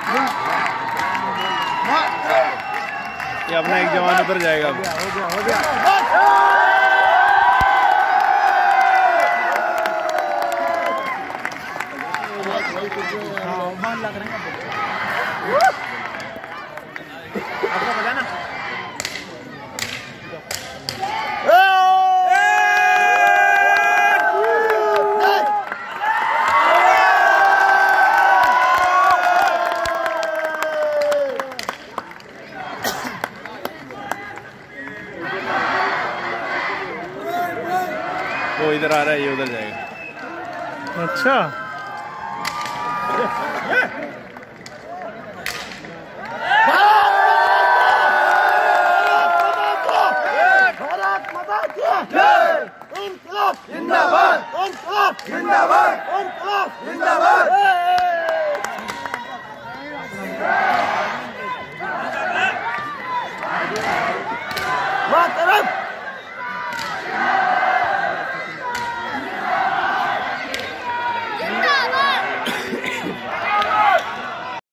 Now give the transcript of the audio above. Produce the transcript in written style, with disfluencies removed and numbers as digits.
ये अपना एक जवान उतर जाएगा। हो गया। लग रहे हैं आपको बजाना। वो इधर आ रहा है, ये उधर जाएगा। अच्छा